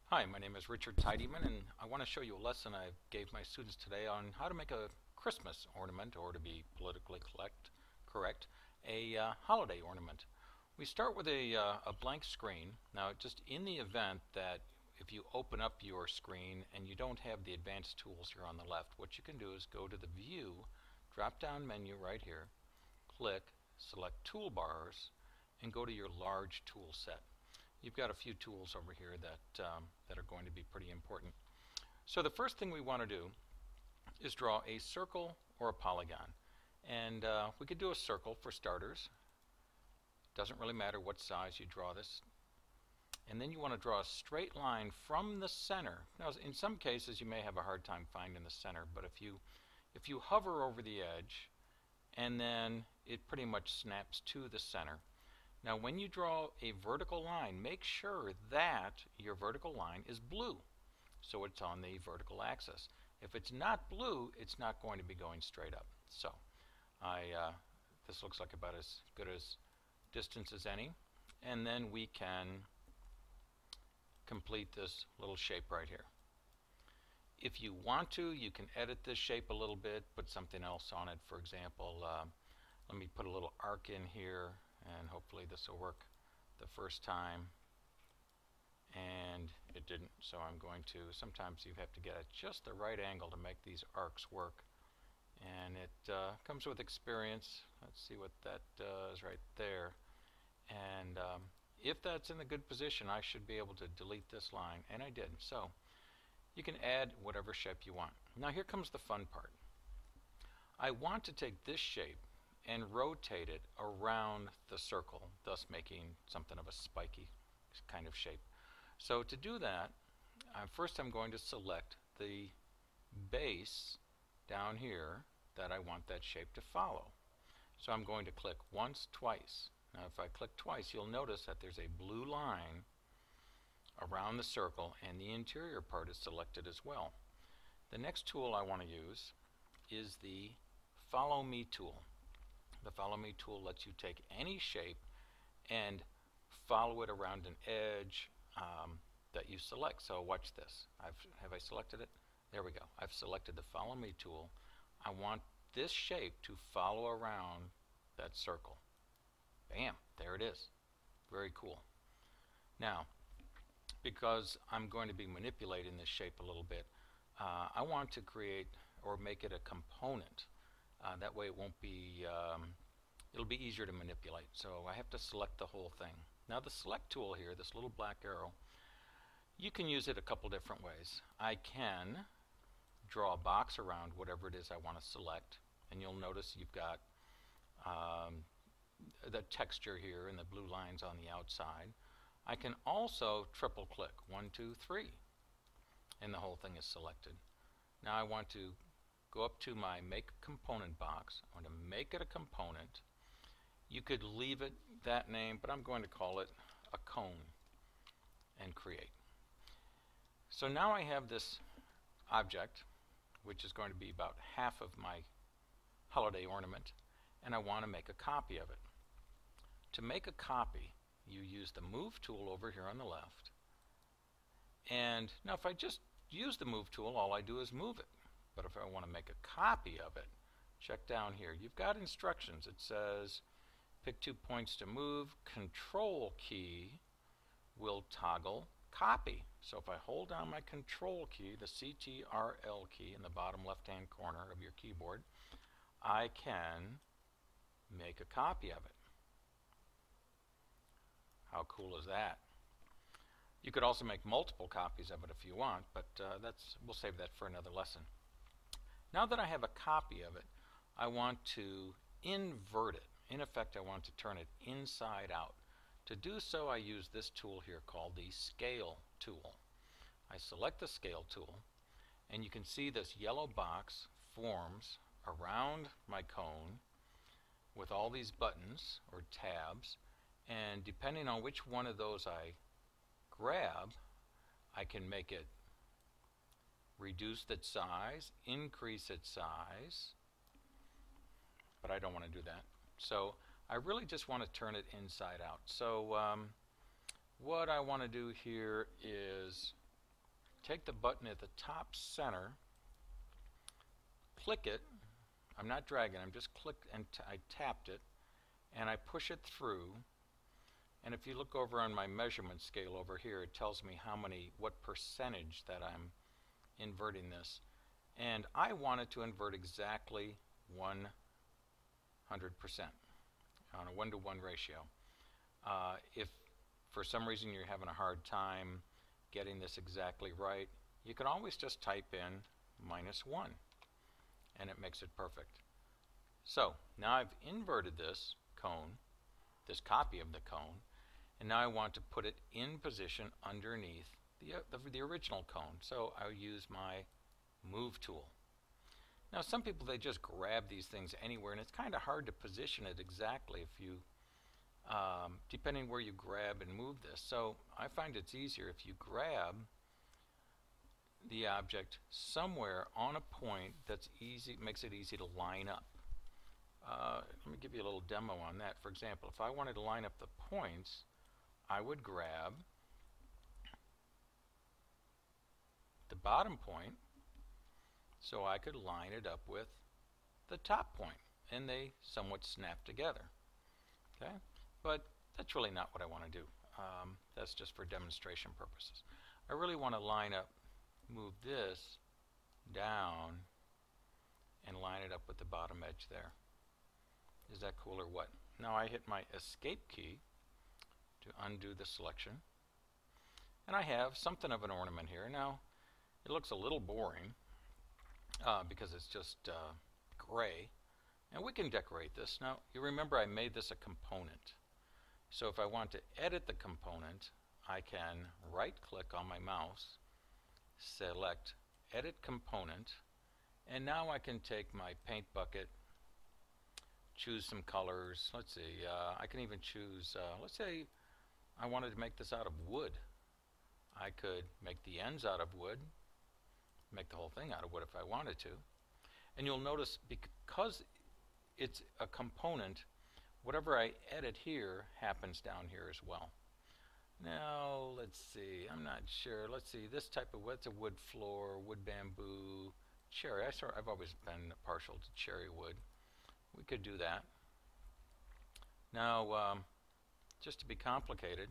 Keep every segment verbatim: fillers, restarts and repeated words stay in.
Hi, my name is Richard Tidyman, and I want to show you a lesson I gave my students today on how to make a Christmas ornament, or to be politically correct, correct a uh, holiday ornament. We start with a, uh, a blank screen. Now, just in the event that if you open up your screen and you don't have the advanced tools here on the left, what you can do is go to the View drop-down menu right here, click, select Toolbars, and go to your Large tool set. You've got a few tools over here that, um, that are going to be pretty important. So the first thing we want to do is draw a circle or a polygon. And uh, we could do a circle for starters. Doesn't really matter what size you draw this. And then you want to draw a straight line from the center. Now, in some cases you may have a hard time finding the center, but if you, if you hover over the edge, and then it pretty much snaps to the center. Now, when you draw a vertical line, make sure that your vertical line is blue, so it's on the vertical axis. If it's not blue, it's not going to be going straight up. So, I uh, this looks like about as good as distance as any, and then we can complete this little shape right here. If you want to, you can edit this shape a little bit, put something else on it. For example, uh, let me put a little arc in here, and hopefully this will work the first time, and it didn't, so I'm going to, sometimes you have to get at just the right angle to make these arcs work, and it uh, comes with experience. Let's see what that does right there, and um, if that's in a good position, I should be able to delete this line, and I did. So you can add whatever shape you want. Now here comes the fun part. I want to take this shape and rotate it around the circle, thus making something of a spiky kind of shape. So to do that, uh, first I'm going to select the base down here that I want that shape to follow. So I'm going to click once, twice. Now if I click twice, you'll notice that there's a blue line around the circle, and the interior part is selected as well. The next tool I want to use is the Follow Me tool. The Follow Me tool lets you take any shape and follow it around an edge um, that you select. So watch this. I've, have I selected it? There we go. I've selected the Follow Me tool. I want this shape to follow around that circle. Bam! There it is. Very cool. Now, because I'm going to be manipulating this shape a little bit, uh, I want to create or make it a component. Uh, that way it won't be, um, it'll be easier to manipulate. So I have to select the whole thing. Now the select tool here, this little black arrow, you can use it a couple different ways. I can draw a box around whatever it is I want to select, and you'll notice you've got um, the texture here and the blue lines on the outside. I can also triple click, one, two, three, and the whole thing is selected. Now I want to go up to my Make Component box. I'm going to make it a component. You could leave it that name, but I'm going to call it a cone, and create. So now I have this object, which is going to be about half of my holiday ornament, and I want to make a copy of it. To make a copy, you use the Move tool over here on the left, and now if I just use the Move tool, all I do is move it. But if I want to make a copy of it, check down here. You've got instructions. It says pick two points to move. Control key will toggle copy. So if I hold down my control key, the C T R L key in the bottom left hand corner of your keyboard, I can make a copy of it. How cool is that? You could also make multiple copies of it if you want, but uh, that's, we'll save that for another lesson. Now that I have a copy of it, I want to invert it. In effect, I want to turn it inside out. To do so, I use this tool here called the Scale tool. I select the Scale tool, and you can see this yellow box forms around my cone with all these buttons or tabs, and depending on which one of those I grab, I can make it reduce its size, increase its size, but I don't want to do that. So I really just want to turn it inside out. So um, what I want to do here is take the button at the top center, click it. I'm not dragging, I'm just clicked and t I tapped it, and I push it through. And if you look over on my measurement scale over here, it tells me how many, what percentage that I'm inverting this. And I want it to invert exactly one hundred percent on a one to one ratio. Uh, if for some reason you're having a hard time getting this exactly right, you can always just type in minus one and it makes it perfect. So now I've inverted this cone, this copy of the cone, and now I want to put it in position underneath the, uh, the, the original cone. So I'll use my move tool. Now some people, they just grab these things anywhere, and it's kind of hard to position it exactly if you um, depending where you grab and move this. So I find it's easier if you grab the object somewhere on a point that's easy, makes it easy to line up. Uh, let me give you a little demo on that. For example, if I wanted to line up the points, I would grab the bottom point so I could line it up with the top point, and they somewhat snap together. Okay, but that's really not what I want to do. Um, that's just for demonstration purposes. I really want to line up, move this down and line it up with the bottom edge there. Is that cool or what? Now I hit my escape key to undo the selection, and I have something of an ornament here. Now it looks a little boring uh, because it's just uh, gray, and we can decorate this. Now you remember I made this a component, so if I want to edit the component, I can right click on my mouse, select edit component, and now I can take my paint bucket, choose some colors. Let's see, uh, I can even choose, uh, let's say I wanted to make this out of wood. I could make the ends out of wood, make the whole thing out of wood if I wanted to. And you'll notice because it's a component, whatever I edit here happens down here as well. Now let's see, I'm not sure. Let's see, this type of, what's a wood floor, wood bamboo, cherry. I sort, I've always been partial to cherry wood. We could do that. Now, um, just to be complicated,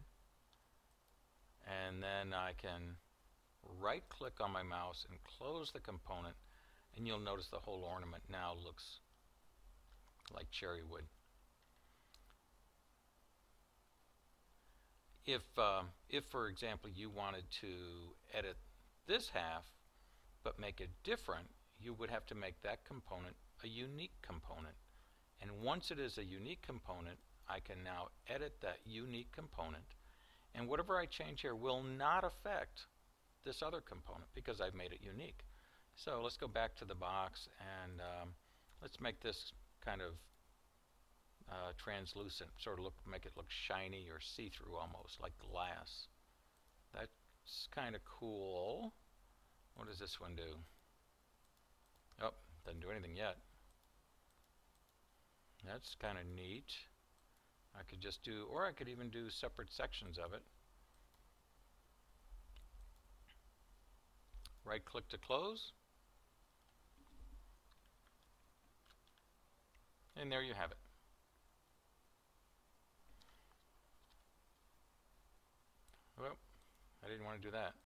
and then I can right click on my mouse and close the component, and you'll notice the whole ornament now looks like cherry wood. If, uh, if for example you wanted to edit this half but make it different, you would have to make that component a unique component. And once it is a unique component, I can now edit that unique component, and whatever I change here will not affect this other component because I've made it unique. So let's go back to the box, and um, let's make this kind of uh, translucent, sort of look, make it look shiny or see-through almost, like glass. That's kind of cool. What does this one do? Oh, doesn't do anything yet. That's kind of neat. I could just do, or I could even do separate sections of it. Right click to close. And there you have it. Well, I didn't want to do that.